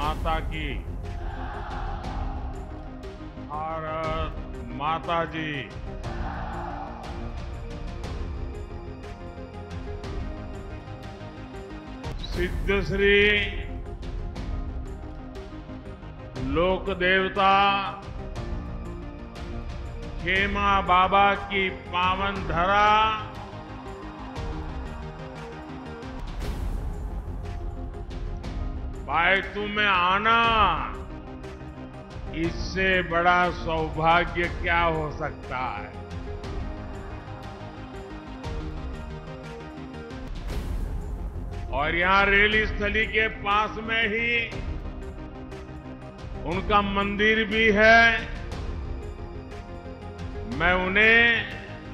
माता की, भारत माता जी। सिद्धश्री लोक देवता खेमा बाबा की पावन धरा, भाई तुम्हें आना, इससे बड़ा सौभाग्य क्या हो सकता है। और यहां रेली स्थली के पास में ही उनका मंदिर भी है। मैं उन्हें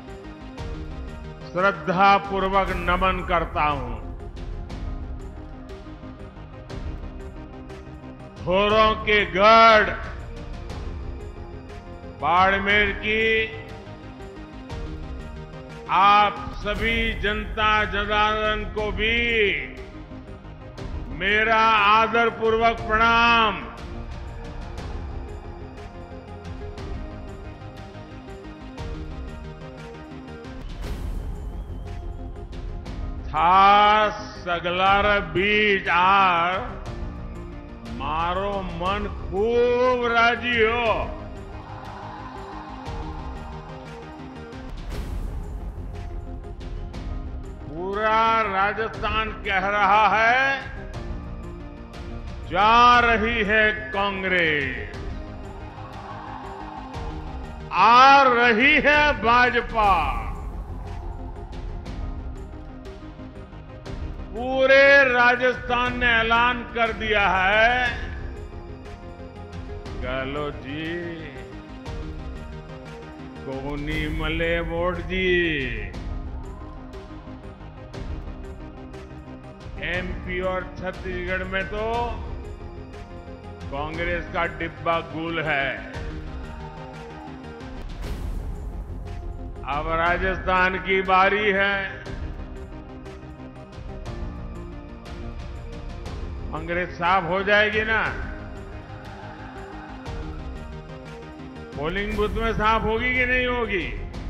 श्रद्धा पूर्वक नमन करता हूं। थोरों के गढ़ बाड़मेर की आप सभी जनता जनार्दन को भी मेरा आदरपूर्वक प्रणाम। था सगलार बीज आर मारो मन खूब राजी हो। पूरा राजस्थान कह रहा है, जा रही है कांग्रेस, आ रही है भाजपा। पूरे राजस्थान ने ऐलान कर दिया है, गहलोत जी कोनी मले वोट जी। एमपी और छत्तीसगढ़ में तो कांग्रेस का डिब्बा गुल है। अब राजस्थान की बारी है। कांग्रेस साफ हो जाएगी ना, पोलिंग बूथ में साफ होगी कि नहीं होगी।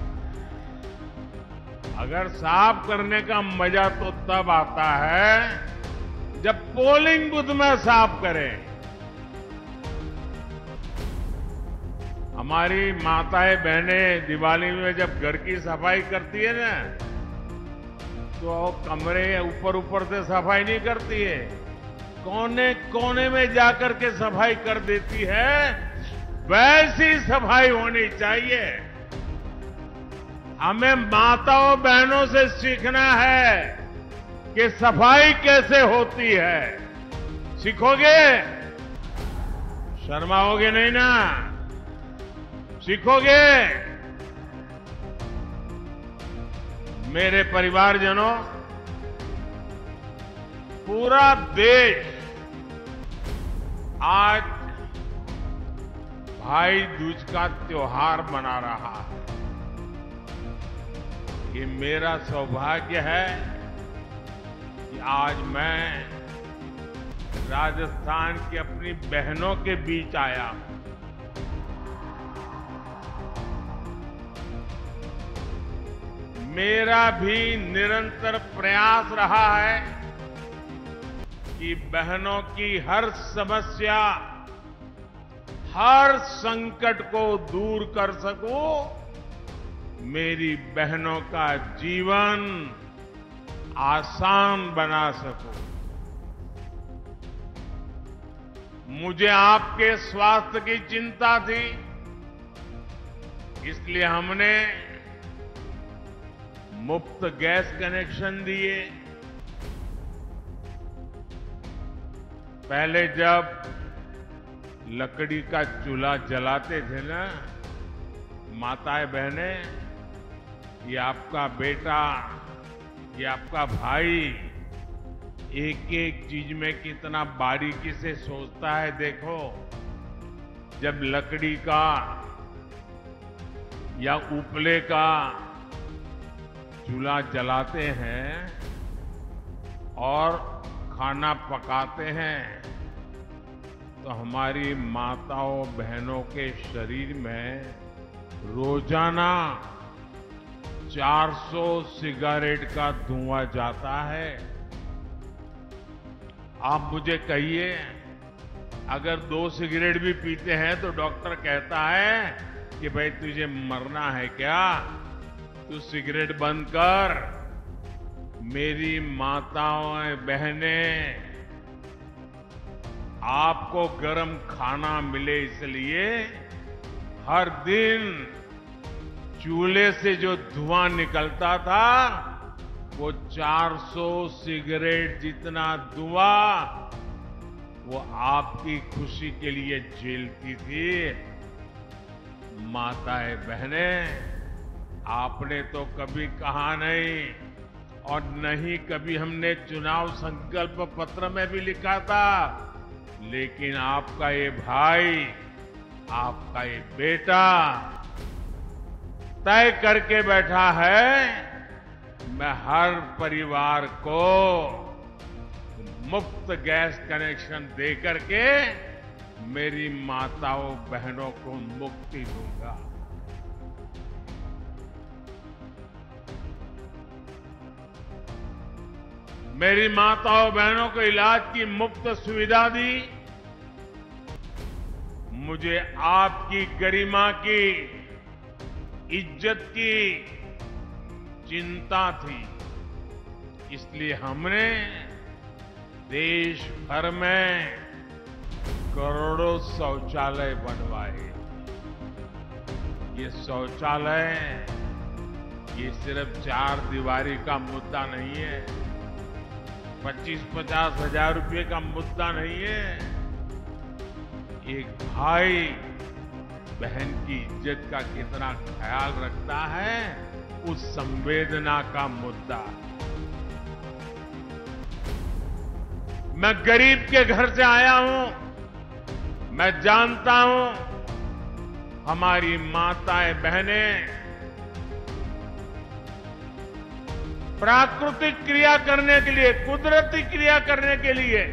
अगर साफ करने का मजा तो तब आता है जब पोलिंग बूथ में साफ करें। हमारी माताएं बहनें दिवाली में जब घर की सफाई करती है ना, तो कमरे ऊपर ऊपर से सफाई नहीं करती है, कोने कोने में जाकर के सफाई कर देती है। वैसी सफाई होनी चाहिए। हमें माताओं बहनों से सीखना है कि सफाई कैसे होती है। सीखोगे? शर्माओगे नहीं ना? सीखोगे? मेरे परिवारजनों, पूरा देश आज भाई दूज का त्योहार मना रहा है। ये मेरा सौभाग्य है कि आज मैं राजस्थान की अपनी बहनों के बीच आया हूं। मेरा भी निरंतर प्रयास रहा है कि बहनों की हर समस्या, हर संकट को दूर कर सकूं, मेरी बहनों का जीवन आसान बना सकूं। मुझे आपके स्वास्थ्य की चिंता थी, इसलिए हमने मुफ्त गैस कनेक्शन दिए। पहले जब लकड़ी का चूल्हा जलाते थे ना, माताएं बहनें, ये आपका बेटा, ये आपका भाई एक एक चीज में कितना बारीकी से सोचता है। देखो, जब लकड़ी का या उपले का चूल्हा जलाते हैं और खाना पकाते हैं, तो हमारी माताओं बहनों के शरीर में रोजाना 400 सिगारेट का धुआं जाता है। आप मुझे कहिए, अगर 2 सिगरेट भी पीते हैं तो डॉक्टर कहता है कि भाई तुझे मरना है क्या, तू सिगरेट बंद कर। मेरी माताओं बहनें, आपको गरम खाना मिले इसलिए हर दिन चूल्हे से जो धुआं निकलता था वो 400 सिगरेट जितना धुआं वो आपकी खुशी के लिए झेलती थी। माताएं बहनें, आपने तो कभी कहा नहीं और नहीं कभी हमने चुनाव संकल्प पत्र में भी लिखा था, लेकिन आपका ये भाई, आपका ये बेटा तय करके बैठा है, मैं हर परिवार को मुफ्त गैस कनेक्शन दे करके मेरी माताओं बहनों को मुक्ति दूंगा। मेरी माताओं बहनों को इलाज की मुफ्त सुविधा दी। मुझे आपकी गरिमा की, इज्जत की चिंता थी, इसलिए हमने देश भर में करोड़ों शौचालय बनवाए। ये शौचालय ये सिर्फ 4 दीवारी का मुद्दा नहीं है, 25-50 हजार रुपए का मुद्दा नहीं है। एक भाई बहन की इज्जत का कितना ख्याल रखता है, उस संवेदना का मुद्दा। मैं गरीब के घर से आया हूं, मैं जानता हूं हमारी माताएं बहनें प्राकृतिक क्रिया करने के लिए, कुदरती क्रिया करने के लिए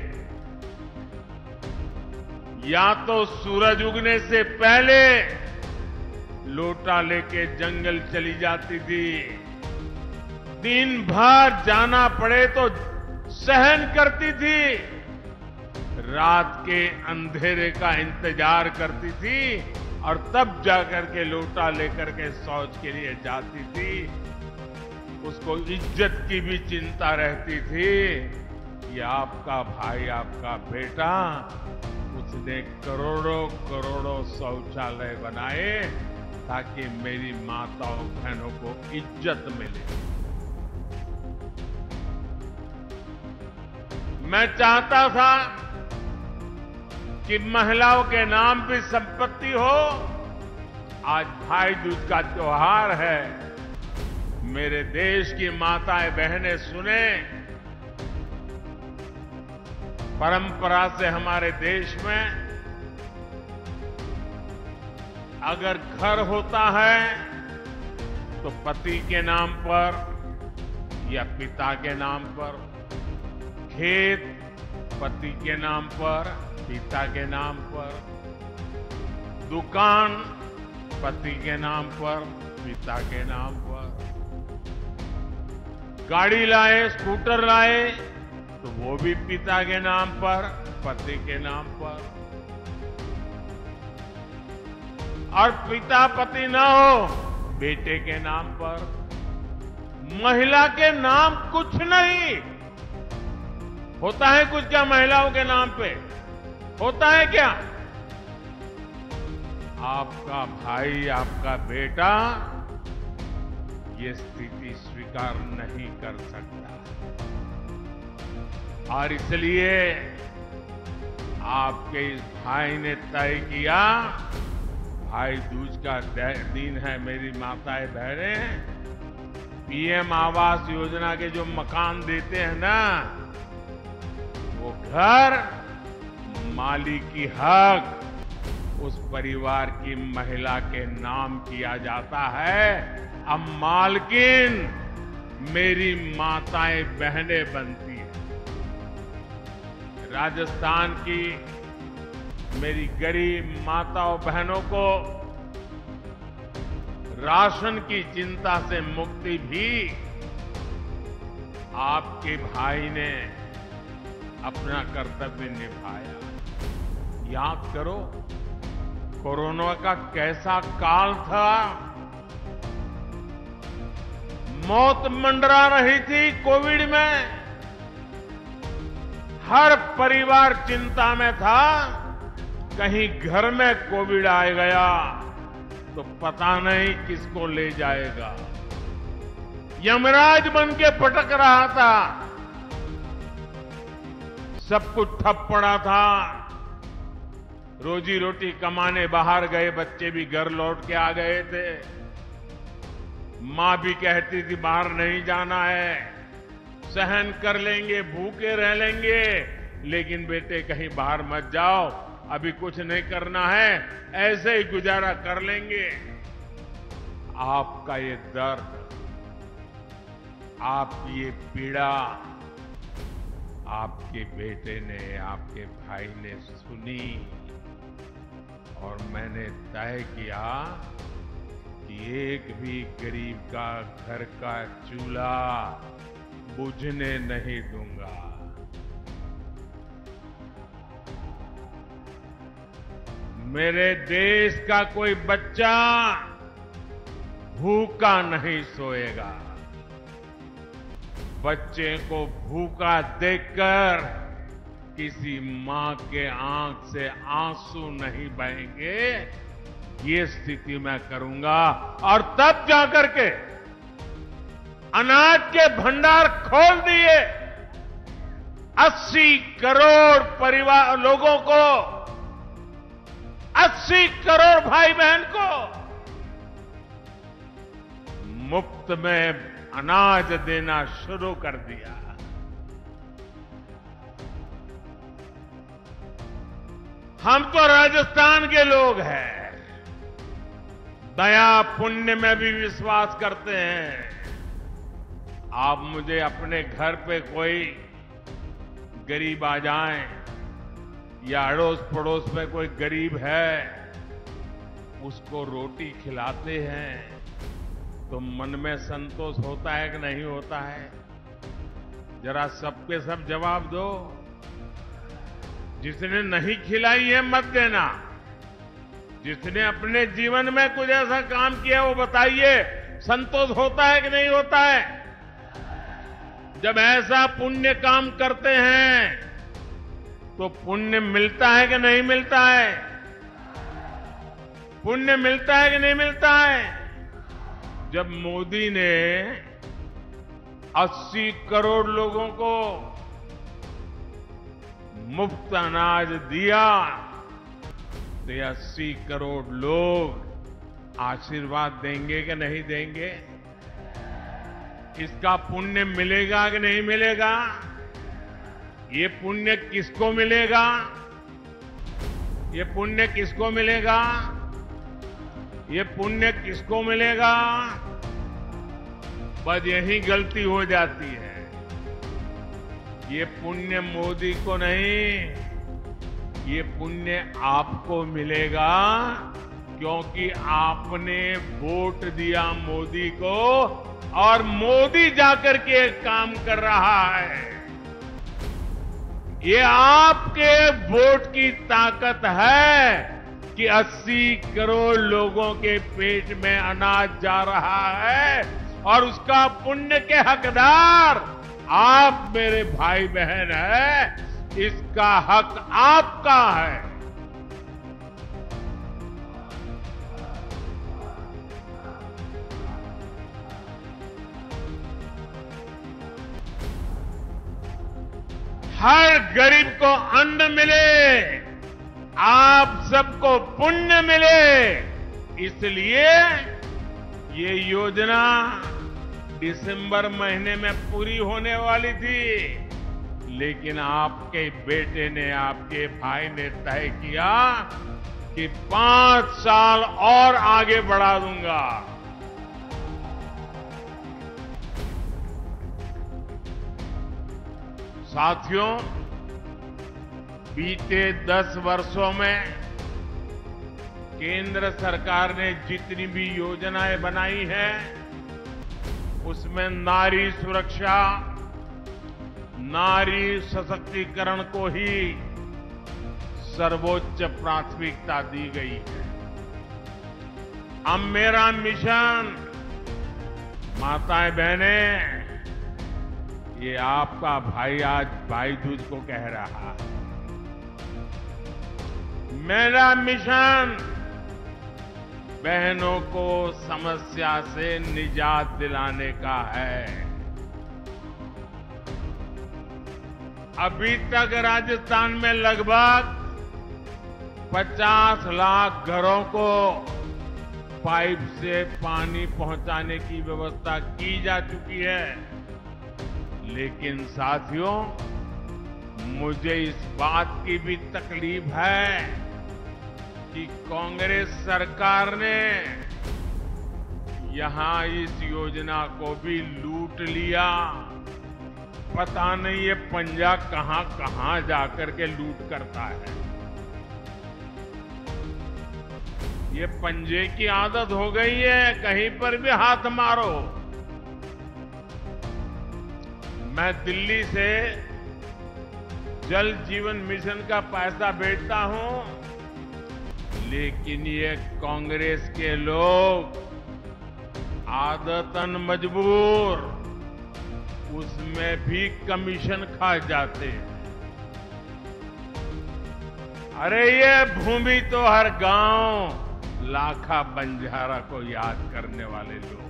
या तो सूरज उगने से पहले लोटा लेके जंगल चली जाती थी, दिन भर जाना पड़े तो सहन करती थी, रात के अंधेरे का इंतजार करती थी और तब जाकर के लोटा लेकर के शौच के लिए जाती थी। उसको इज्जत की भी चिंता रहती थी कि आपका भाई, आपका बेटा, उसने करोड़ों करोड़ों शौचालय बनाए ताकि मेरी माताओं बहनों को इज्जत मिले। मैं चाहता था कि महिलाओं के नाम भी संपत्ति हो। आज भाई दूज का त्योहार है, मेरे देश की माताएं बहनें सुने, परंपरा से हमारे देश में अगर घर होता है तो पति के नाम पर या पिता के नाम पर, खेत पति के नाम पर, पिता के नाम पर, दुकान पति के नाम पर, पिता के नाम पर, गाड़ी लाए, स्कूटर लाए तो वो भी पिता के नाम पर, पति के नाम पर। और पिता पति ना हो, बेटे के नाम पर। महिला के नाम कुछ नहीं होता है। कुछ क्या महिलाओं के नाम पे होता है क्या? आपका भाई, आपका बेटा ये स्थिति स्वीकार नहीं कर सकता और इसलिए आपके इस भाई ने तय किया, भाई दूज का दिन है, मेरी माताएं बहनें, पीएम आवास योजना के जो मकान देते हैं ना, वो घर मालिकी हक उस परिवार की महिला के नाम किया जाता है। अब मालकिन मेरी माताएं बहनें बनती है। राजस्थान की मेरी गरीब माताओं बहनों को राशन की चिंता से मुक्ति भी आपके भाई ने अपना कर्तव्य निभाया। याद करो, कोरोना का कैसा काल था। मौत मंडरा रही थी कोविड में। हर परिवार चिंता में था, कहीं घर में कोविड आ गया तो पता नहीं किसको ले जाएगा। यमराज बन के भटक रहा था। सब कुछ ठप पड़ा था। रोजी रोटी कमाने बाहर गए बच्चे भी घर लौट के आ गए थे। मां भी कहती थी बाहर नहीं जाना है, सहन कर लेंगे, भूखे रह लेंगे, लेकिन बेटे कहीं बाहर मत जाओ, अभी कुछ नहीं करना है, ऐसे ही गुजारा कर लेंगे। आपका ये दर्द, आपकी ये पीड़ा आपके बेटे ने, आपके भाई ने सुनी और मैंने तय किया कि एक भी गरीब का घर का चूल्हा बुझने नहीं दूंगा। मेरे देश का कोई बच्चा भूखा नहीं सोएगा। बच्चे को भूखा देखकर किसी मां के आंख से आंसू नहीं बहेंगे। ये स्थिति मैं करूंगा और तब जाकर के अनाज के भंडार खोल दिए। 80 करोड़ परिवार लोगों को, 80 करोड़ भाई बहन को मुफ्त में अनाज देना शुरू कर दिया। हम तो राजस्थान के लोग हैं, दया पुण्य में भी विश्वास करते हैं। आप मुझे अपने घर पे कोई गरीब आ जाए या अड़ोस पड़ोस में कोई गरीब है, उसको रोटी खिलाते हैं तो मन में संतोष होता है कि नहीं होता है? जरा सबके सब जवाब दो। जिसने नहीं खिलाई है मत देना, जिसने अपने जीवन में कुछ ऐसा काम किया वो बताइए, संतोष होता है कि नहीं होता है? जब ऐसा पुण्य काम करते हैं तो पुण्य मिलता है कि नहीं मिलता है? पुण्य मिलता है कि नहीं मिलता है? जब मोदी ने 80 करोड़ लोगों को मुफ्त अनाज दिया तो ये 80 करोड़ लोग आशीर्वाद देंगे कि नहीं देंगे? इसका पुण्य मिलेगा कि नहीं मिलेगा? ये पुण्य किसको मिलेगा? ये पुण्य किसको मिलेगा? ये पुण्य किसको मिलेगा? बस यही गलती हो जाती है। ये पुण्य मोदी को नहीं, ये पुण्य आपको मिलेगा, क्योंकि आपने वोट दिया मोदी को और मोदी जाकर के एक काम कर रहा है। ये आपके वोट की ताकत है कि 80 करोड़ लोगों के पेट में अनाज जा रहा है और उसका पुण्य के हकदार आप मेरे भाई बहन हैं। इसका हक आपका है। हर गरीब को अन्न मिले, आप सबको पुण्य मिले, इसलिए ये योजना दिसंबर महीने में पूरी होने वाली थी, लेकिन आपके बेटे ने, आपके भाई ने तय किया कि 5 साल और आगे बढ़ा दूंगा। साथियों, बीते 10 वर्षों में केंद्र सरकार ने जितनी भी योजनाएं बनाई हैं, उसमें नारी सुरक्षा, नारी सशक्तिकरण को ही सर्वोच्च प्राथमिकता दी गई है। अब मेरा मिशन, माताएं बहनें, ये आपका भाई आज भाई दूज को कह रहा है। मेरा मिशन बहनों को समस्या से निजात दिलाने का है। अभी तक राजस्थान में लगभग 50 लाख घरों को पाइप से पानी पहुंचाने की व्यवस्था की जा चुकी है। लेकिन साथियों, मुझे इस बात की भी तकलीफ है कि कांग्रेस सरकार ने यहां इस योजना को भी लूट लिया। पता नहीं ये पंजा कहां कहां जाकर के लूट करता है। ये पंजे की आदत हो गई है, कहीं पर भी हाथ मारो। मैं दिल्ली से जल जीवन मिशन का पैसा भेजता हूं, लेकिन ये कांग्रेस के लोग आदतन मजबूर उसमें भी कमीशन खा जाते हैं। अरे ये भूमि तो हर गांव लाखा बंजारा को याद करने वाले लोग,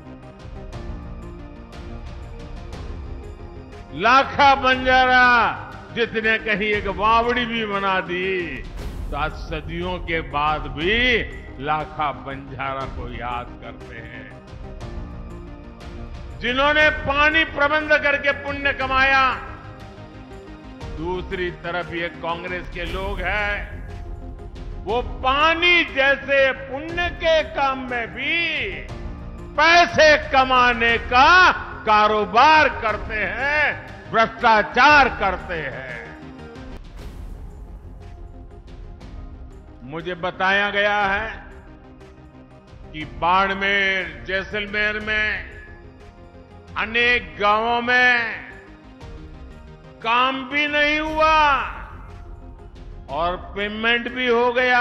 लाखा बंजारा जितने कहीं एक वावड़ी भी बना दी, तो आज सदियों के बाद भी लाखा बंजारा को याद करते हैं। जिन्होंने पानी प्रबंध करके पुण्य कमाया, दूसरी तरफ ये कांग्रेस के लोग हैं, वो पानी जैसे पुण्य के काम में भी पैसे कमाने का कारोबार करते हैं, भ्रष्टाचार करते हैं। मुझे बताया गया है कि बाड़मेर, जैसलमेर में अनेक गांवों में काम भी नहीं हुआ और पेमेंट भी हो गया।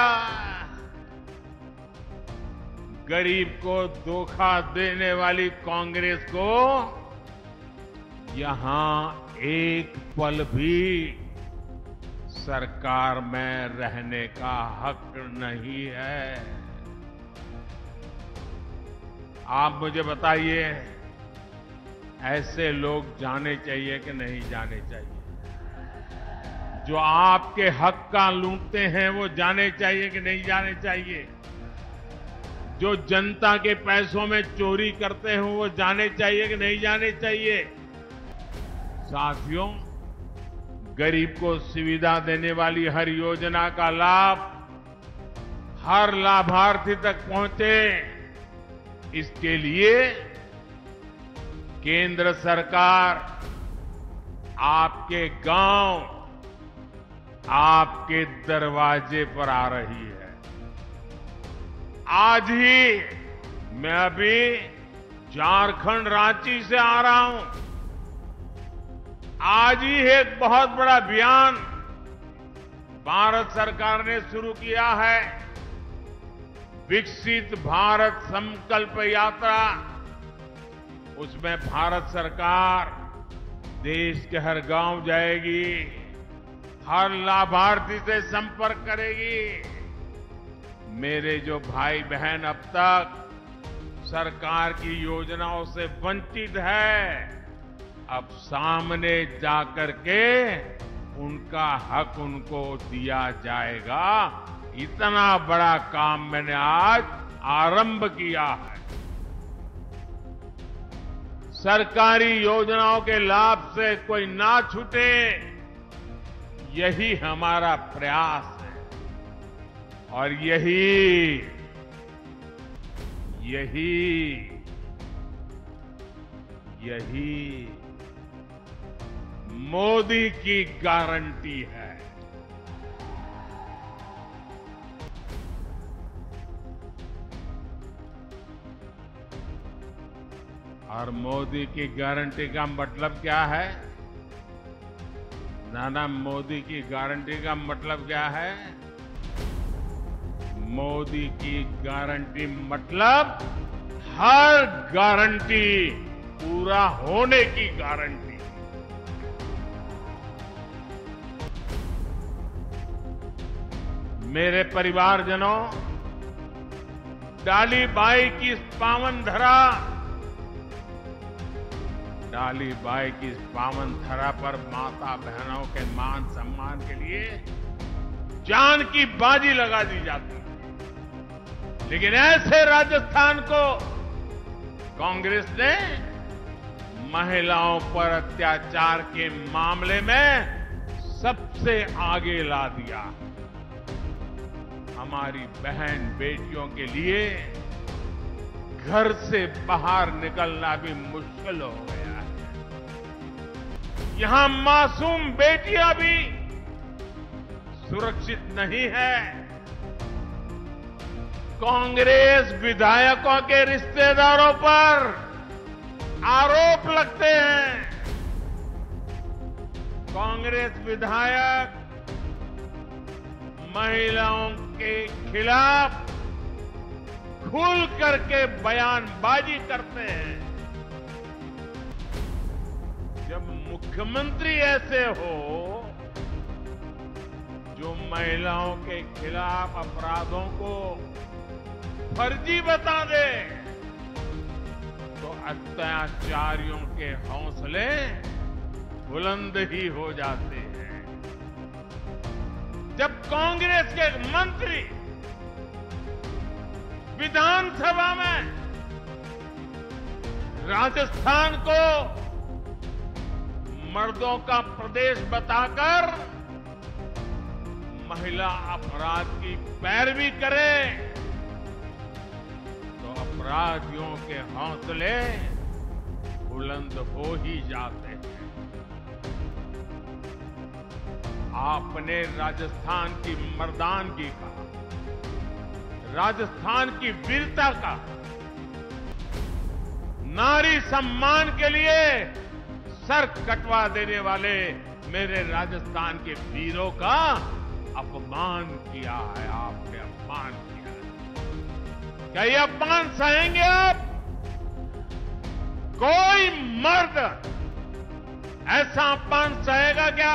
गरीब को धोखा देने वाली कांग्रेस को यहां एक पल भी सरकार में रहने का हक नहीं है। आप मुझे बताइए, ऐसे लोग जाने चाहिए कि नहीं जाने चाहिए? जो आपके हक का लूटते हैं वो जाने चाहिए कि नहीं जाने चाहिए? जो जनता के पैसों में चोरी करते हैं वो जाने चाहिए कि नहीं जाने चाहिए? साथियों, गरीब को सुविधा देने वाली हर योजना का लाभ हर लाभार्थी तक पहुंचे, इसके लिए केंद्र सरकार आपके गांव, आपके दरवाजे पर आ रही है। आज ही मैं अभी झारखंड रांची से आ रहा हूं। आज ही एक बहुत बड़ा अभियान भारत सरकार ने शुरू किया है, विकसित भारत संकल्प यात्रा। उसमें भारत सरकार देश के हर गांव जाएगी, हर लाभार्थी से संपर्क करेगी। मेरे जो भाई बहन अब तक सरकार की योजनाओं से वंचित है, अब सामने जाकर के उनका हक उनको दिया जाएगा। इतना बड़ा काम मैंने आज आरंभ किया है। सरकारी योजनाओं के लाभ से कोई ना छूटे, यही हमारा प्रयास है। और यही मोदी की गारंटी है। और मोदी की गारंटी का मतलब क्या है? नाना, मोदी की गारंटी का मतलब क्या है? मोदी की गारंटी मतलब हर गारंटी पूरा होने की गारंटी। मेरे परिवारजनों, डाली बाई की इस पावन धरा, डाली बाई की इस पावन धरा पर माता बहनों के मान सम्मान के लिए जान की बाजी लगा दी जाती है। लेकिन ऐसे राजस्थान को कांग्रेस ने महिलाओं पर अत्याचार के मामले में सबसे आगे ला दिया। हमारी बहन बेटियों के लिए घर से बाहर निकलना भी मुश्किल हो गया है। यहां मासूम बेटियां भी सुरक्षित नहीं है। कांग्रेस विधायकों के रिश्तेदारों पर आरोप लगते हैं। कांग्रेस विधायक महिलाओं के खिलाफ खुल करके बयानबाजी करते हैं। जब मुख्यमंत्री ऐसे हो जो महिलाओं के खिलाफ अपराधों को फर्जी बता दे, तो अत्याचारियों के हौसले बुलंद ही हो जाते हैं। जब कांग्रेस के मंत्री विधानसभा में राजस्थान को मर्दों का प्रदेश बताकर महिला अपराध की पैरवी करें, तो अपराधियों के हौसले बुलंद हो ही जाते हैं। आपने राजस्थान की मर्दानगी का, राजस्थान की वीरता का, नारी सम्मान के लिए सर कटवा देने वाले मेरे राजस्थान के वीरों का अपमान किया है। आपने अपमान किया है। क्या ये अपमान सहेंगे आप? कोई मर्द ऐसा अपमान सहेगा क्या?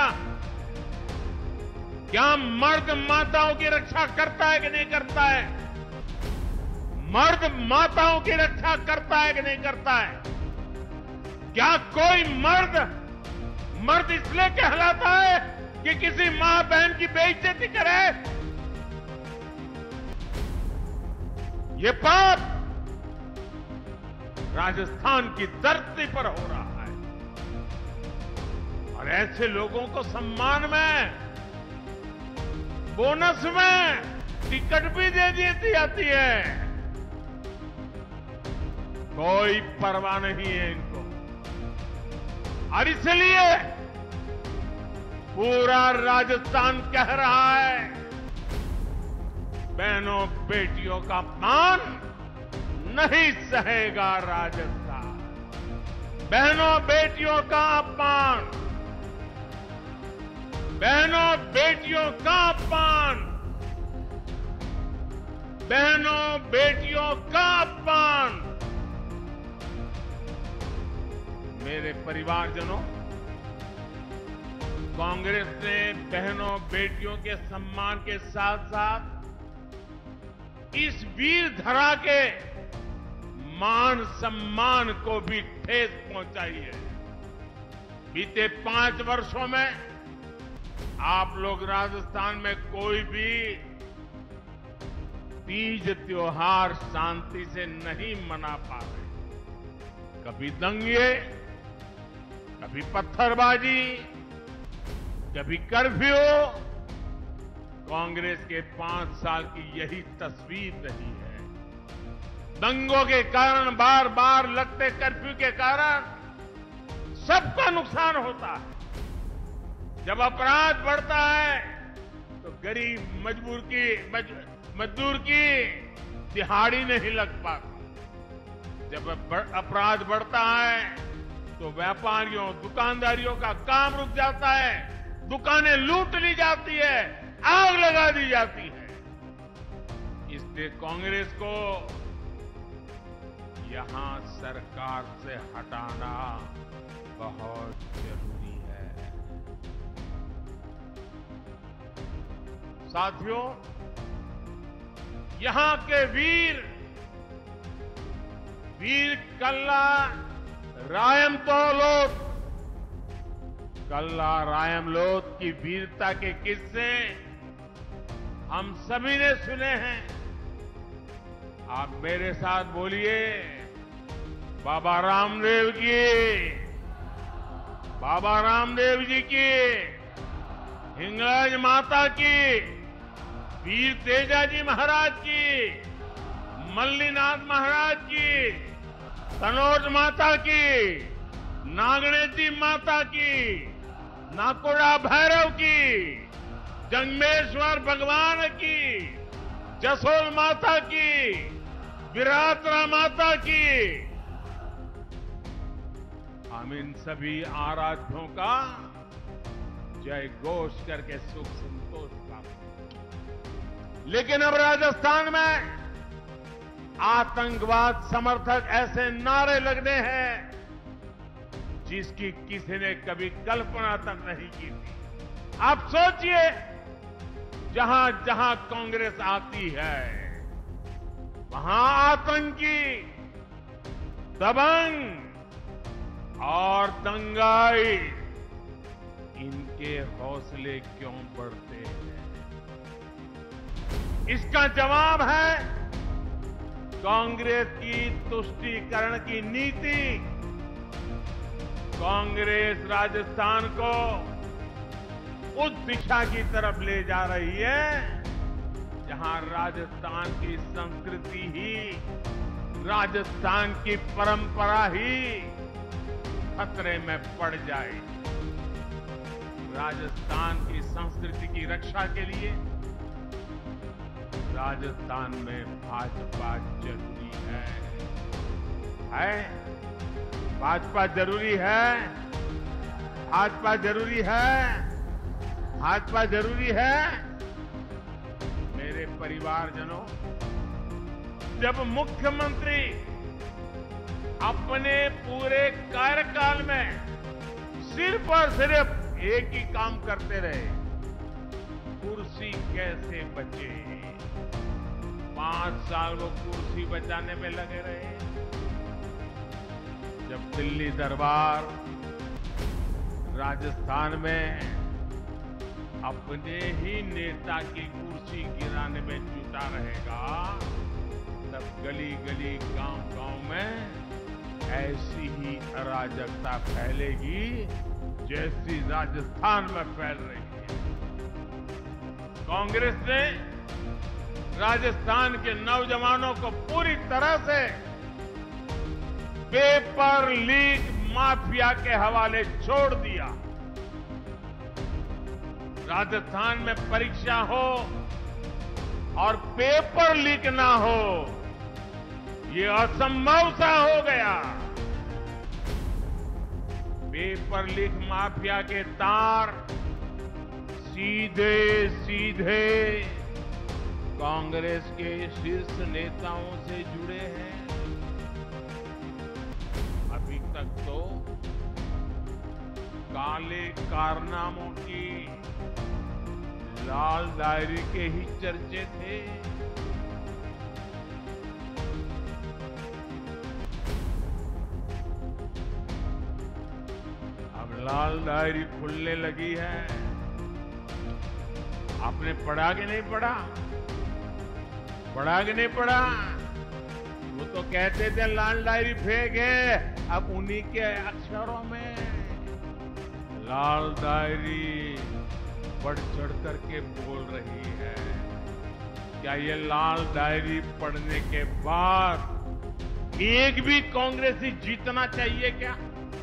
क्या मर्द माताओं की रक्षा करता है कि नहीं करता है? मर्द माताओं की रक्षा करता है कि नहीं करता है? क्या कोई मर्द इसलिए कहलाता है कि किसी मां बहन की बेइज्जती करे? ये पाप राजस्थान की धरती पर हो रहा है। और ऐसे लोगों को सम्मान में, बोनस में टिकट भी दे दी जाती है। कोई परवाह नहीं है इनको। और इसलिए पूरा राजस्थान कह रहा है, बहनों बेटियों का अपमान नहीं सहेगा राजस्थान। बहनों बेटियों का अपमान, बहनों बेटियों का अपमान, बहनों बेटियों का अपमान। मेरे परिवारजनों, कांग्रेस ने बहनों बेटियों के सम्मान के साथ साथ इस वीर धरा के मान सम्मान को भी ठेस पहुंचाई है। बीते 5 वर्षों में आप लोग राजस्थान में कोई भी तीज त्योहार शांति से नहीं मना पा रहे। कभी दंगे, कभी पत्थरबाजी, कभी कर्फ्यू। कांग्रेस के 5 साल की यही तस्वीर रही है। दंगों के कारण, बार बार लगते कर्फ्यू के कारण सबका नुकसान होता है। जब अपराध बढ़ता है तो गरीब मजदूर की दिहाड़ी नहीं लग पाती। जब अपराध बढ़ता है तो व्यापारियों, दुकानदारियों का काम रुक जाता है, दुकानें लूट ली जाती है, आग लगा दी जाती है। इसलिए कांग्रेस को यहां सरकार से हटाना बहुत जरूरी है। साथियों, यहां के वीर कल्ला रायमलोट की वीरता के किस्से हम सभी ने सुने हैं। आप मेरे साथ बोलिए, बाबा रामदेव जी की, हिंगलाज माता की, वीर तेजाजी महाराज की, मल्लीनाथ महाराज की, तनोज माता की, नागणेती माता की, नाकोड़ा भैरव की, जंगमेश्वर भगवान की, जसोल माता की, विराटरा माता की। हम इन सभी आराध्यों का जय घोष करके सुख संतोष प्राप्त। लेकिन अब राजस्थान में आतंकवाद समर्थक ऐसे नारे लगने हैं जिसकी किसी ने कभी कल्पना तक नहीं की थी। आप सोचिए, जहां जहां कांग्रेस आती है वहां आतंकी, दबंग और दंगाई, इनके हौसले क्यों बढ़ते हैं? इसका जवाब है कांग्रेस की तुष्टीकरण की नीति। कांग्रेस राजस्थान को उस दिशा की तरफ ले जा रही है जहां राजस्थान की संस्कृति ही, राजस्थान की परंपरा ही खतरे में पड़ जाए। राजस्थान की संस्कृति की रक्षा के लिए राजस्थान में भाजपा जरूरी है? भाजपा जरूरी है? भाजपा जरूरी है? भाजपा जरूरी है? मेरे परिवारजनों, जब मुख्यमंत्री अपने पूरे कार्यकाल में सिर्फ और सिर्फ एक ही काम करते रहे, कुर्सी कैसे बचे। 5 साल वो कुर्सी बचाने में लगे रहे। जब दिल्ली दरबार राजस्थान में अपने ही नेता की कुर्सी गिराने में जुटा रहेगा, तब गली गली, गांव गांव में ऐसी ही अराजकता फैलेगी जैसी राजस्थान में फैल रही है। कांग्रेस ने राजस्थान के नौजवानों को पूरी तरह से पेपर लीक माफिया के हवाले छोड़ दिया। राजस्थान में परीक्षा हो और पेपर लीक ना हो, ये असंभव सा हो गया। पेपर लीक माफिया के तार सीधे सीधे कांग्रेस के शीर्ष नेताओं से जुड़े हैं। अभी तक तो काले कारनामों की लाल डायरी के ही चर्चे थे। अब लाल डायरी खुलने लगी है। आपने पढ़ा कि नहीं पढ़ा? पढ़ा कि नहीं पढ़ा? वो तो कहते थे लाल डायरी फेक है, अब उन्हीं के अक्षरों में लाल डायरी बढ़ चढ़ करके बोल रही है। क्या ये लाल डायरी पढ़ने के बाद एक भी कांग्रेसी जीतना चाहिए क्या?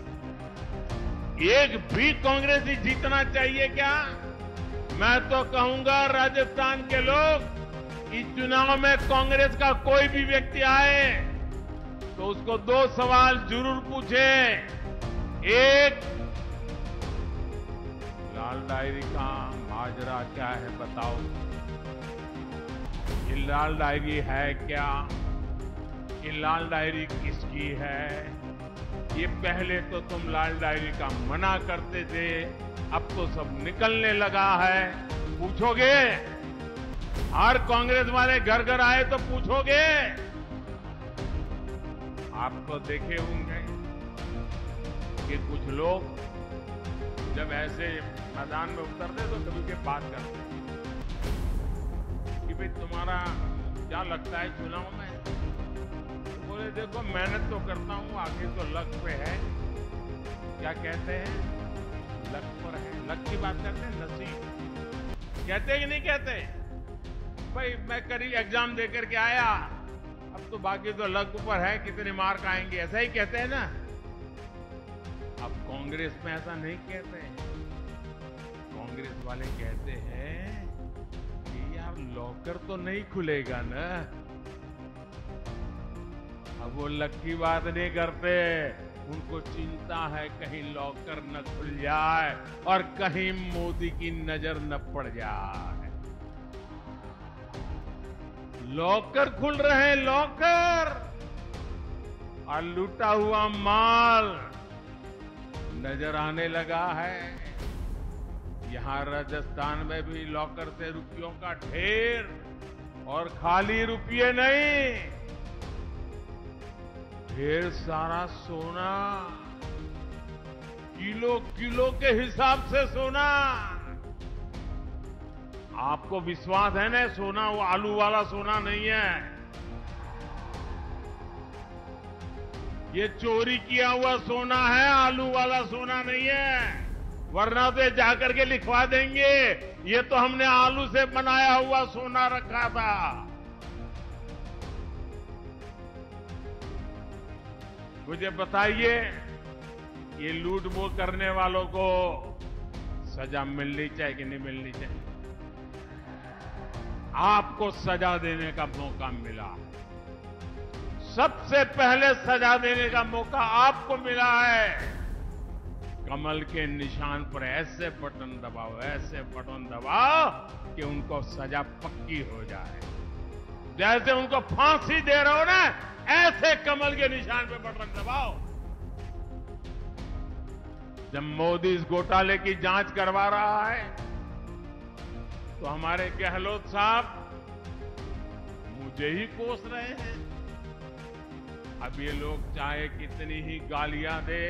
एक भी कांग्रेसी जीतना चाहिए क्या? मैं तो कहूंगा राजस्थान के लोग, इस चुनाव में कांग्रेस का कोई भी व्यक्ति आए, तो उसको 2 सवाल जरूर पूछे। एक, लाल डायरी का माजरा क्या है बताओ, ये लाल डायरी है क्या, ये लाल डायरी किसकी है। ये पहले तो तुम लाल डायरी का मना करते थे, अब तो सब निकलने लगा है। पूछोगे? हर कांग्रेस वाले घर घर आए तो पूछोगे? आप तो देखे होंगे कि कुछ लोग जब ऐसे मैदान में उतरते तो कभी के बात करते कि भाई तुम्हारा क्या लगता है चुनाव में। तो बोले देखो मेहनत तो करता हूं, आगे तो लक पे है। क्या कहते हैं? लक पर है। लक की बात करते हैं, नसीब कहते हैं कि नहीं कहते? भाई मैं करीब एग्जाम देकर के आया, अब तो बाकी तो लक पर है, कितने मार्क आएंगे, ऐसा ही कहते हैं ना। अब कांग्रेस में ऐसा नहीं कहते। कांग्रेस वाले कहते हैं कि यार लॉकर तो नहीं खुलेगा ना। अब वो लक की बात नहीं करते, उनको चिंता है कहीं लॉकर न खुल जाए और कहीं मोदी की नजर न पड़ जाए। लॉकर खुल रहे हैं, लॉकर, और लूटा हुआ माल नजर आने लगा है। यहां राजस्थान में भी लॉकर से रुपयों का ढेर, और खाली रुपये नहीं, ढेर सारा सोना, किलो किलो के हिसाब से सोना। आपको विश्वास है ना, सोना वो आलू वाला सोना नहीं है, ये चोरी किया हुआ सोना है, आलू वाला सोना नहीं है। वरना तो जाकर के लिखवा देंगे ये तो हमने आलू से बनाया हुआ सोना रखा था। मुझे बताइए, ये लूट मोट करने वालों को सजा मिलनी चाहिए कि नहीं मिलनी चाहिए? आपको सजा देने का मौका मिला है, सबसे पहले सजा देने का मौका आपको मिला है। कमल के निशान पर ऐसे बटन दबाओ, ऐसे बटन दबाओ कि उनको सजा पक्की हो जाए। जैसे उनको फांसी दे रहे हो ना, ऐसे कमल के निशान पे बटन दबाओ। जब मोदी इस घोटाले की जांच करवा रहा है तो हमारे गहलोत साहब मुझे ही कोस रहे हैं। अब ये लोग चाहे कितनी ही गालियां दे,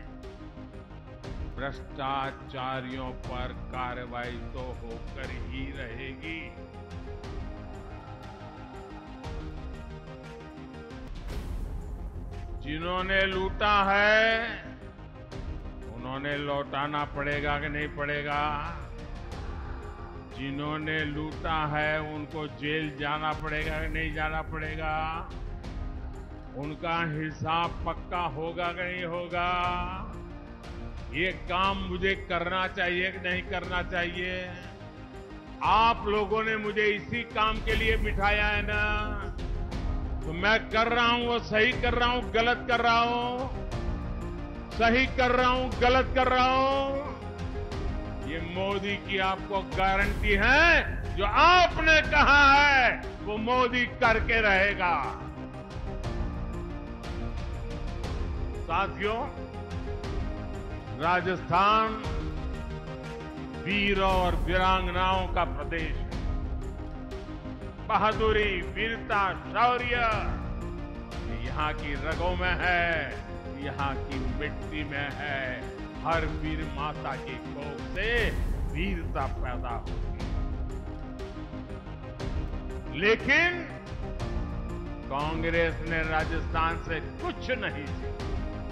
भ्रष्टाचारियों पर कार्रवाई तो होकर ही रहेगी। जिन्होंने लूटा है उन्होंने लौटाना पड़ेगा कि नहीं पड़ेगा? जिन्होंने लूटा है उनको जेल जाना पड़ेगा कि नहीं जाना पड़ेगा? उनका हिसाब पक्का होगा कि नहीं होगा? ये काम मुझे करना चाहिए कि नहीं करना चाहिए? आप लोगों ने मुझे इसी काम के लिए बिठाया है ना, तो मैं कर रहा हूं वो सही कर रहा हूं, गलत कर रहा हूं, सही कर रहा हूं, गलत कर रहा हूं, ये मोदी की आपको गारंटी है। जो आपने कहा है वो मोदी करके रहेगा। साथियों, राजस्थान वीरों और वीरांगनाओं का प्रदेश है। बहादुरी, वीरता, शौर्य यहाँ की रगों में है, यहाँ की मिट्टी में है। हर वीर माता की कोख से वीरता पैदा होती है। लेकिन कांग्रेस ने राजस्थान से कुछ नहीं सीखा।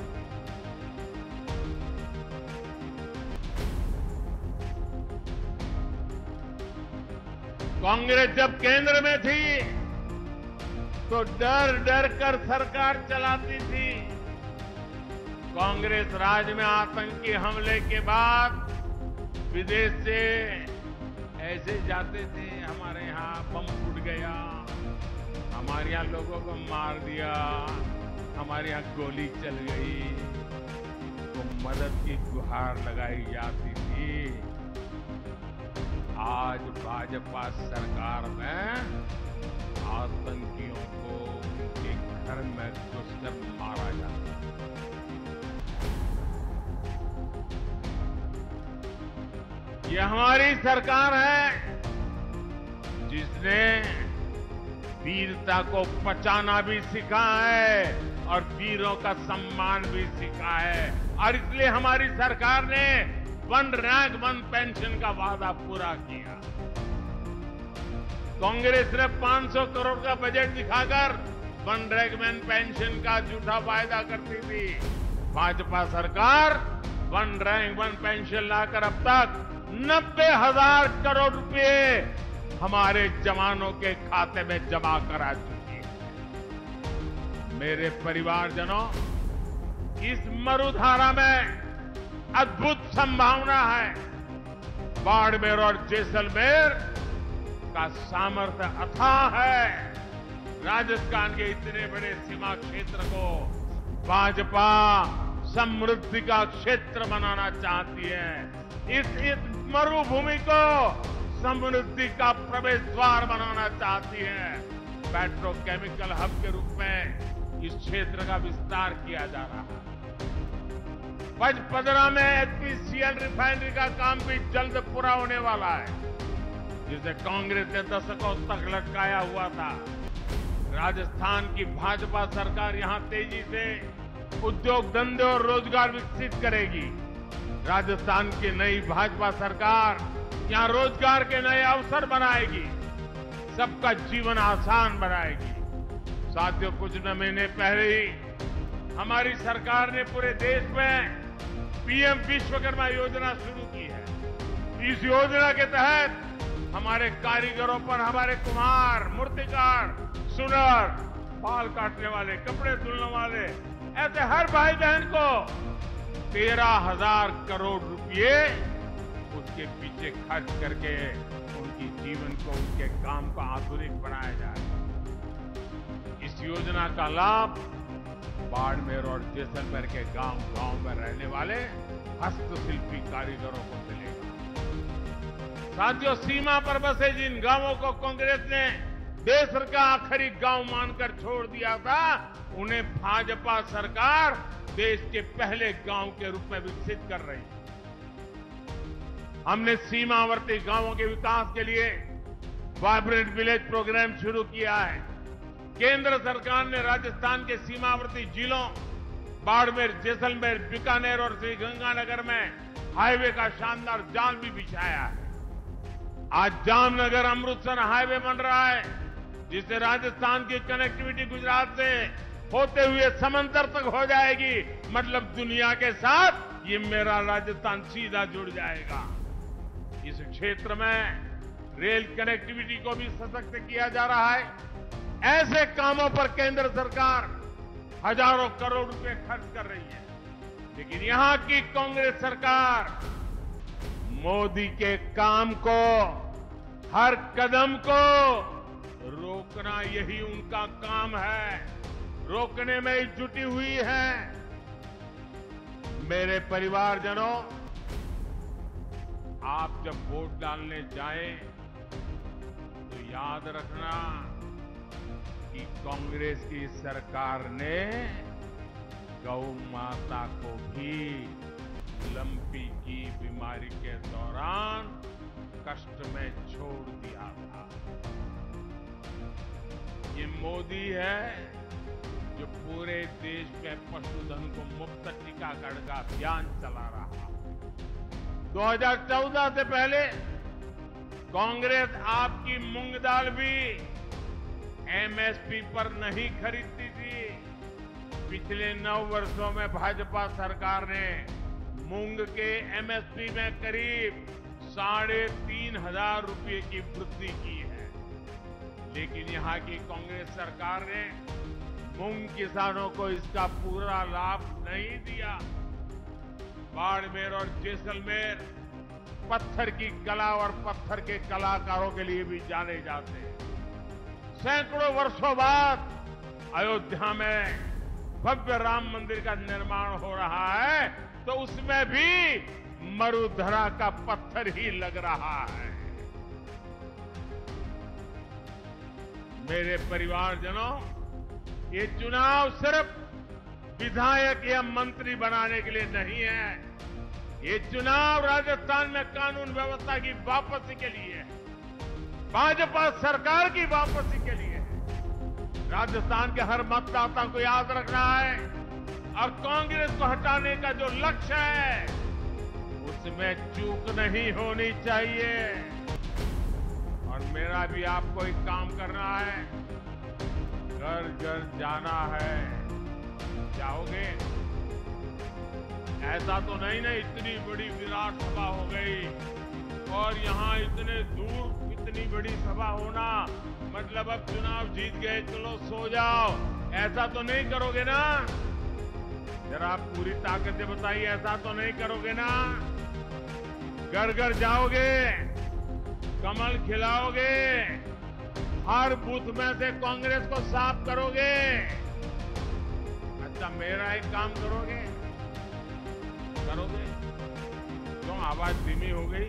कांग्रेस जब केंद्र में थी तो डर डर कर सरकार चलाती थी। कांग्रेस राज में आतंकी हमले के बाद विदेश से ऐसे जाते थे, हमारे यहाँ बम फूट गया, हमारे यहाँ लोगों को मार दिया, हमारे यहाँ गोली चल गई तो मदद की गुहार लगाई जाती थी। आज भाजपा सरकार में आतंकियों को उनके घर में घुसकर मारा जाता है। ये हमारी सरकार है जिसने वीरता को पचाना भी सीखा है और वीरों का सम्मान भी सीखा है। और इसलिए हमारी सरकार ने वन रैंक वन पेंशन का वादा पूरा किया। कांग्रेस ने 500 करोड़ का बजट दिखाकर वन रैंक वन पेंशन का झूठा वायदा करती थी। भाजपा सरकार वन रैंक वन पेंशन लाकर अब तक 90,000 करोड़ रुपए हमारे जवानों के खाते में जमा करा चुकी है। मेरे परिवारजनों, इस मरुधारा में अद्भुत संभावना है। बाड़मेर और जैसलमेर का सामर्थ्य अथाह है। राजस्थान के इतने बड़े सीमा क्षेत्र को भाजपा समृद्धि का क्षेत्र बनाना चाहती है। इस मरुभूमि को समृद्धि का प्रवेश द्वार बनाना चाहती है। पेट्रोकेमिकल हब के रूप में इस क्षेत्र का विस्तार किया जा रहा है। पचपदरा में एचपीसीएल रिफाइनरी का काम भी जल्द पूरा होने वाला है, जिसे कांग्रेस ने दशकों तक लटकाया हुआ था। राजस्थान की भाजपा सरकार यहां तेजी से उद्योग धंधे और रोजगार विकसित करेगी। राजस्थान की नई भाजपा सरकार यहां रोजगार के नए अवसर बनाएगी, सबका जीवन आसान बनाएगी। साथियों, कुछ महीने पहले ही हमारी सरकार ने पूरे देश में पीएम विश्वकर्मा योजना शुरू की है। इस योजना के तहत हमारे कारीगरों पर हमारे कुम्हार, मूर्तिकार, सुनार, बाल काटने वाले, कपड़े धुलने वाले, ऐसे हर भाई बहन को 13,000 करोड़ रुपए उसके पीछे खर्च करके उनकी जीवन को, उनके काम को आधुनिक बनाया जाए। इस योजना का लाभ बाड़मेर और जैसलमेर के गांव-गांव में रहने वाले हस्तशिल्पी कारीगरों को मिलेगा। साथियों, सीमा पर बसे जिन गांवों को कांग्रेस ने देश का आखिरी गांव मानकर छोड़ दिया था, उन्हें भाजपा सरकार देश के पहले गांव के रूप में विकसित कर रही है। हमने सीमावर्ती गांवों के विकास के लिए वाइब्रेंट विलेज प्रोग्राम शुरू किया है। केंद्र सरकार ने राजस्थान के सीमावर्ती जिलों बाड़मेर, जैसलमेर, बीकानेर और श्रीगंगानगर में हाईवे का शानदार जाल भी बिछाया है। आज जामनगर अमृतसर हाईवे बन रहा है, जिससे राजस्थान की कनेक्टिविटी गुजरात से होते हुए समंदर तक हो जाएगी। मतलब दुनिया के साथ ये मेरा राजस्थान सीधा जुड़ जाएगा। इस क्षेत्र में रेल कनेक्टिविटी को भी सशक्त किया जा रहा है। ऐसे कामों पर केंद्र सरकार हजारों करोड़ रुपए खर्च कर रही है, लेकिन यहां की कांग्रेस सरकार मोदी के काम को, हर कदम को रोकना, यही उनका काम है। रोकने में ही जुटी हुई है। मेरे परिवारजनों, आप जब वोट डालने जाएं तो याद रखना कि कांग्रेस की सरकार ने गौ माता को भी लंपी की बीमारी के दौरान कष्ट में छोड़ दिया था। ये मोदी है जो पूरे देश में पशुधन को मुफ्त टीकाकरण का अभियान चला रहा। 2014 से पहले कांग्रेस आपकी मूंग दाल भी एमएसपी पर नहीं खरीदती थी। पिछले 9 वर्षों में भाजपा सरकार ने मूंग के एमएसपी में करीब 3,500 रुपए की वृद्धि की है। लेकिन यहां की कांग्रेस सरकार ने मूंग किसानों को इसका पूरा लाभ नहीं दिया। बाड़मेर और जैसलमेर पत्थर की कला और पत्थर के कलाकारों के लिए भी जाने जाते हैं। सैकड़ों वर्षों बाद अयोध्या में भव्य राम मंदिर का निर्माण हो रहा है तो उसमें भी मरुधरा का पत्थर ही लग रहा है। मेरे परिवारजनों, ये चुनाव सिर्फ विधायक या मंत्री बनाने के लिए नहीं है। ये चुनाव राजस्थान में कानून व्यवस्था की वापसी के लिए है, भाजपा सरकार की वापसी के लिए है। राजस्थान के हर मतदाता को याद रखना है और कांग्रेस को हटाने का जो लक्ष्य है उसमें चूक नहीं होनी चाहिए। और मेरा भी आपको एक काम करना है, घर घर जाना है। जाओगे? ऐसा तो नहीं ना इतनी बड़ी विराट सभा हो गई और यहां इतने दूर इतनी बड़ी सभा होना मतलब अब चुनाव जीत गए चलो सो जाओ, ऐसा तो नहीं करोगे ना? जरा आप पूरी ताकत से बताइए, ऐसा तो नहीं करोगे ना? घर घर जाओगे, कमल खिलाओगे, हर बूथ में से कांग्रेस को साफ करोगे। अच्छा, मेरा एक काम करोगे? क्यों आवाज धीमी हो गई?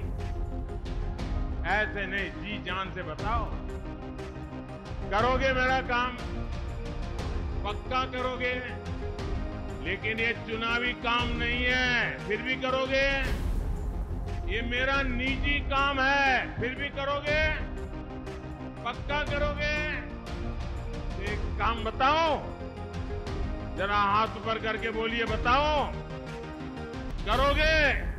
ऐसे नहीं, जी जान से बताओ, करोगे मेरा काम? पक्का करोगे? लेकिन ये चुनावी काम नहीं है, फिर भी करोगे? ये मेरा निजी काम है, फिर भी करोगे? पक्का करोगे? एक काम बताओ, जरा हाथ ऊपर करके बोलिए, बताओ करोगे?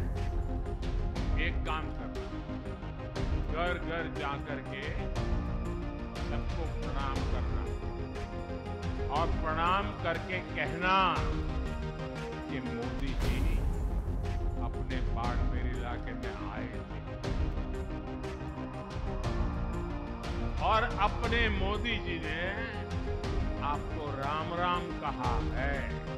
एक काम करना, घर घर जाकर के सबको प्रणाम करना और प्रणाम करके कहना कि मोदी जी अपने बाड़मेर इलाके में आए थे और अपने मोदी जी ने आपको राम राम कहा है।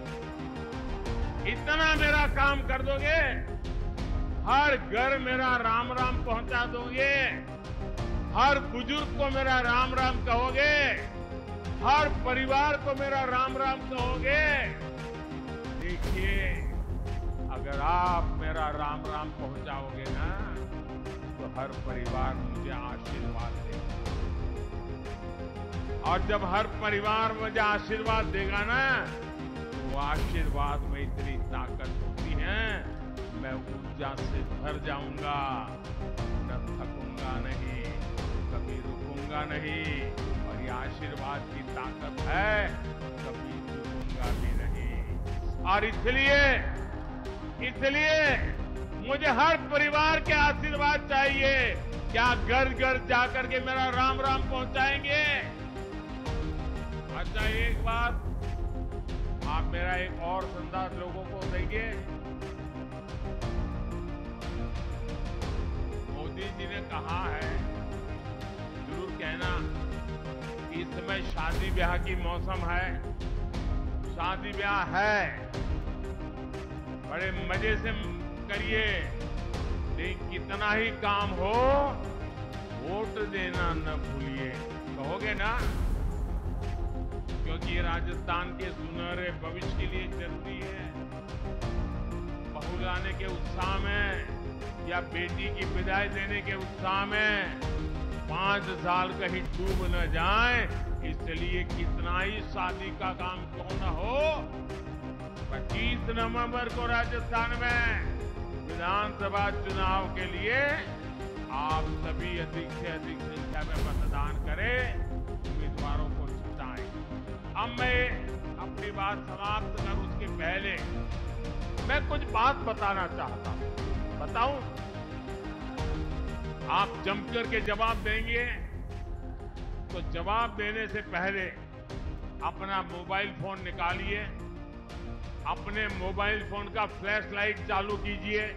इतना मेरा काम कर दोगे, हर घर मेरा राम राम पहुंचा दोगे, हर बुजुर्ग को मेरा राम राम कहोगे, हर परिवार को मेरा राम राम कहोगे। देखिए, अगर आप मेरा राम राम पहुंचाओगे ना तो हर परिवार मुझे आशीर्वाद देगा और जब हर परिवार मुझे आशीर्वाद देगा ना तो वो आशीर्वाद में इतनी ताकत होती है, मैं ऊर्जा से भर जाऊंगा, न थकूंगा नहीं, कभी रुकूंगा नहीं और ये आशीर्वाद की ताकत है, कभी झुकूंगा भी नहीं। और इसलिए मुझे हर परिवार के आशीर्वाद चाहिए। क्या घर घर जाकर के मेरा राम राम पहुंचाएंगे? अच्छा, एक बात आप मेरा एक और संदेश लोगों को देंगे। मोदी जी ने कहा है, जरूर कहना, इस समय शादी ब्याह की मौसम है, शादी ब्याह है, बड़े मजे से करिए, लेकिन कितना ही काम हो वोट देना न भूलिए। कहोगे ना? क्योंकि ये राजस्थान के सुनहरे भविष्य के लिए जरूरी है। बहू लाने के उत्साह में या बेटी की विदाई देने के उत्साह में 5 साल कहीं डूब न जाए, इसलिए कितना ही शादी का काम क्यों न हो, 25 नवंबर को राजस्थान में विधानसभा चुनाव के लिए आप सभी अधिक से अधिक संख्या में मतदान करें, उम्मीदवारों को जिताएं। अब मैं अपनी बात समाप्त करूं उसके पहले मैं कुछ बात बताना चाहता हूं। बताऊं? आप जमकर के जवाब देंगे तो जवाब देने से पहले अपना मोबाइल फोन निकालिए, अपने मोबाइल फोन का फ्लैश लाइट चालू कीजिए,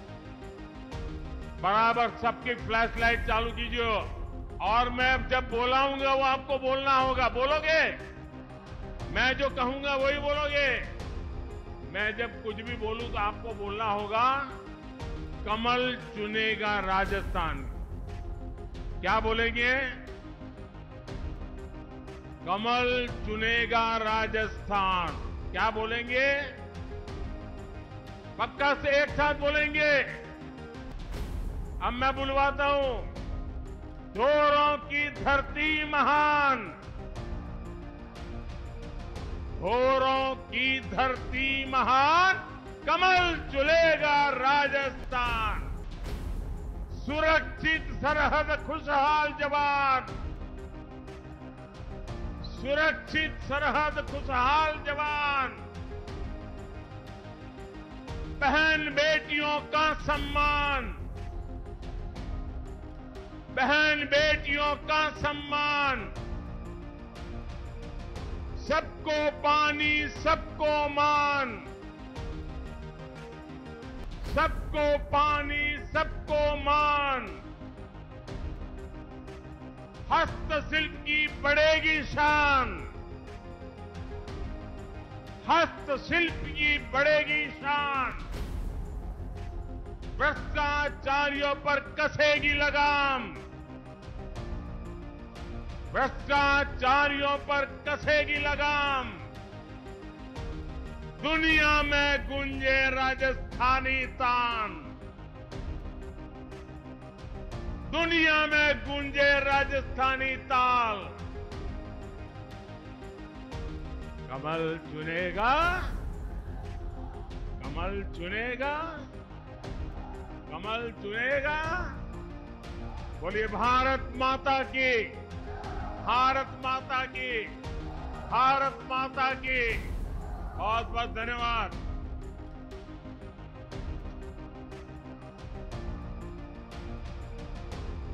बराबर सबकी फ्लैश लाइट चालू कीजिए और मैं जब बोलाऊंगा वो आपको बोलना होगा। बोलोगे? मैं जो कहूंगा वही बोलोगे। मैं जब कुछ भी बोलूं तो आपको बोलना होगा, कमल चुनेगा राजस्थान। क्या बोलेंगे? कमल चुनेगा राजस्थान। क्या बोलेंगे? पक्का से एक साथ बोलेंगे। अब मैं बुलवाता हूं। थोरों की धरती महान, थोरों की धरती महान, कमल चुलेगा राजस्थान। सुरक्षित सरहद खुशहाल जवान, सुरक्षित सरहद खुशहाल जवान। बहन बेटियों का सम्मान, बहन बेटियों का सम्मान। सबको पानी सबको मान, सबको पानी सबको मान। हस्तशिल्प की बढ़ेगी शान, हस्तशिल्प की बढ़ेगी शान। भ्रष्टाचारियों पर कसेगी लगाम, भ्रष्टाचारियों पर कसेगी लगाम। दुनिया में गूंजे राजस्थानी तान, दुनिया में गूंजे राजस्थानी ताल। कमल चुनेगा, कमल चुनेगा, कमल चुनेगा। बोलिए भारत माता की, भारत माता की, भारत माता की। बहुत बहुत धन्यवाद।